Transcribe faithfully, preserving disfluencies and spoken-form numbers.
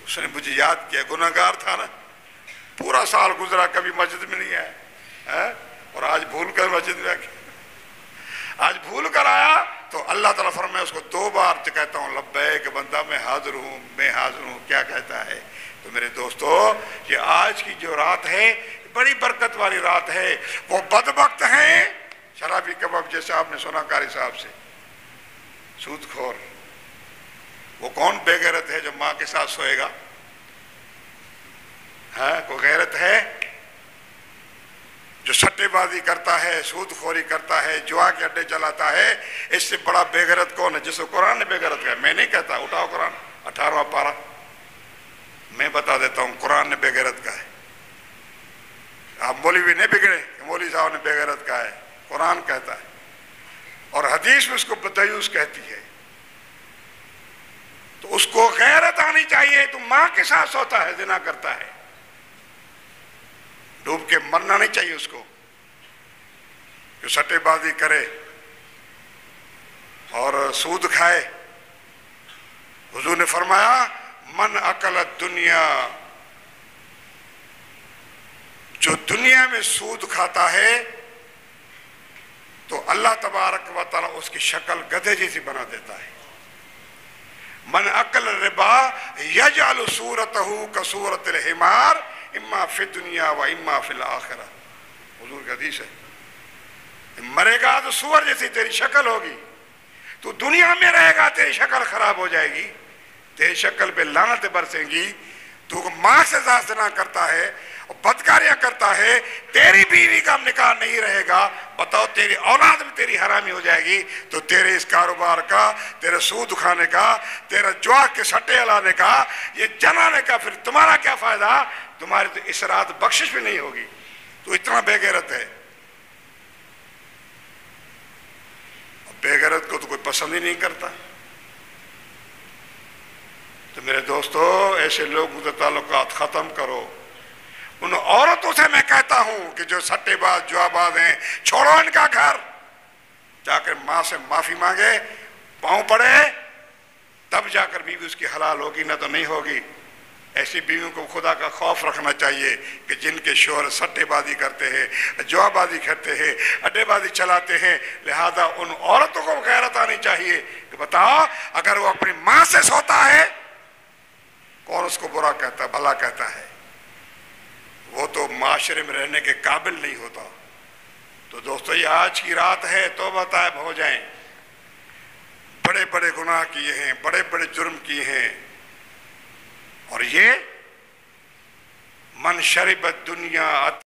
اس نے مجھے یاد کیا، گناہگار تھا نا، پورا سال گزرا کبھی مسجد میں نہیں آیا، اور آج بھول کر مسجد میں آ گیا، آج بھول کر آیا تو اللہ تعالیٰ فرمائے اس کو دو بار کہتا ہوں لبیک بندہ میں حاضر ہوں، میں حاضر ہوں، کیا کہتا ہے؟ تو میرے دوستو، یہ آج کی جو رات ہے بڑی برکت والی رات ہے۔ وہ بدبخت ہیں شرابی کباب جیسے آپ نے سنا قاری صاحب سے، سود خور، وہ کون بے غیرت ہے جو ماں کے ساتھ سوئے گا؟ ہاں کوئی غیرت ہے؟ جو سٹے بازی کرتا ہے، سود خوری کرتا ہے، جوا کے اڈے چلاتا ہے، اس سے بڑا بے غیرت کون ہے؟ جس کو قرآن نے بے غیرت کہا، میں نہیں کہتا، اٹھاؤ قرآن اٹھارہواں پارہ، میں بتا دیتا ہوں قرآن نے بے غیرت کہا ہے۔ آپ مولوی نہیں بگڑے کہ مولوی صاحب نے بے غیرت کہا ہے، قرآن کہتا ہے، اور حدیث میں اس کو بدیوس کہتی ہے۔ تو اس کو غیرت آنی چاہیے، تو ماں کے ساتھ سوتا ہے، زنا کرتا ہے، ڈوب کے مرنا نہیں چاہیے اس کو، جو سٹے بازی کرے اور سود کھائے۔ حضور نے فرمایا من اکل الدنیا، جو دنیا میں سود کھاتا ہے تو اللہ تبارک و تعالیٰ اس کی شکل گدھے جیسی بنا دیتا ہے۔ من اکل الربا یجعل صورتہ کصورت الحمار اما فی الدنیا و اما فی الآخرہ، حضور کا حدیث ہے، مرے گا تو سور جیسی تیری شکل ہوگی، تو دنیا میں رہے گا تیری شکل خراب ہو جائے گی، تیری شکل پہ لعنتیں برسیں گی، تو ماں سے زنا کرتا ہے اور بدکاریاں کرتا ہے، تیری بیوی کا نکاح نہیں رہے گا، بتاؤ تیری اولاد میں تیری حرامی ہو جائے گی، تو تیرے اس کاروبار کا، تیرے سود کھانے کا، تیرے جوا کے سٹے ہلانے کا، یہ جنانے کا پھر تمہارا کیا فائدہ؟ تمہاری تو اس رات بخشش بھی نہیں ہوگی، تو اتنا بے غیرت ہے۔ بے غیرت کو تو کوئی پسند ہی نہیں کرتا۔ تو میرے دوستو، ایسے لوگوں سے تعلقات ختم کرو۔ ان عورتوں سے میں کہتا ہوں کہ جو سٹے باز جوا باز ہیں، چھوڑو ان کا گھر، جا کر ماں سے معافی مانگے، پاؤں پڑے، تب جا کر بیوی اس کی حلال ہوگی، نہ تو نہیں ہوگی۔ ایسی بیویوں کو خدا کا خوف رکھنا چاہیے کہ جن کے شوہر سٹے بازی کرتے ہیں، جوا بازی کرتے ہیں، اڈے بازی چلاتے ہیں، لہذا ان عورتوں کو غیرت آنی چاہیے کہ بتاؤ اگر وہ اپنی ماں سے سوتا ہے، کون اس کو برا کہتا ہے، بھلا کہتا ہے؟ وہ تو معاشرے میں رہنے کے قابل نہیں ہوتا۔ تو دوستو، یہ آج کی رات ہے، توبہ طائب ہو جائیں۔ بڑے بڑے گناہ کیے ہیں، بڑے بڑے جرم کیے ہیں، اور یہ من شرب الدنیا